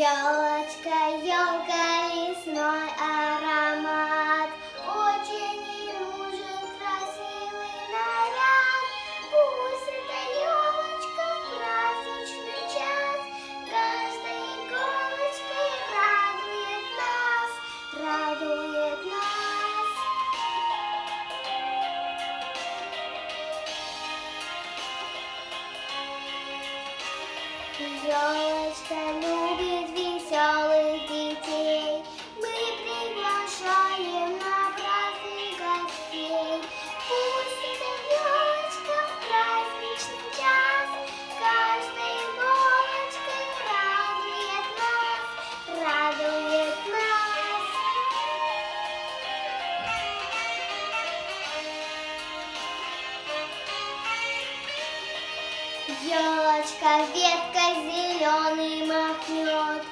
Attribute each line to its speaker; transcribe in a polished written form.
Speaker 1: Елочка, елка, лесной аромат, очень ей нужен красивый наряд. Пусть эта елочка в праздничный час каждой иголочкой радует нас, радует нас. Елочка любит веселых детей, мы приглашаем на праздник гостей. Пусть эта елочка в праздничный час каждой иголочкой радует нас, радует нас. Елочка веткой зеленый махнет,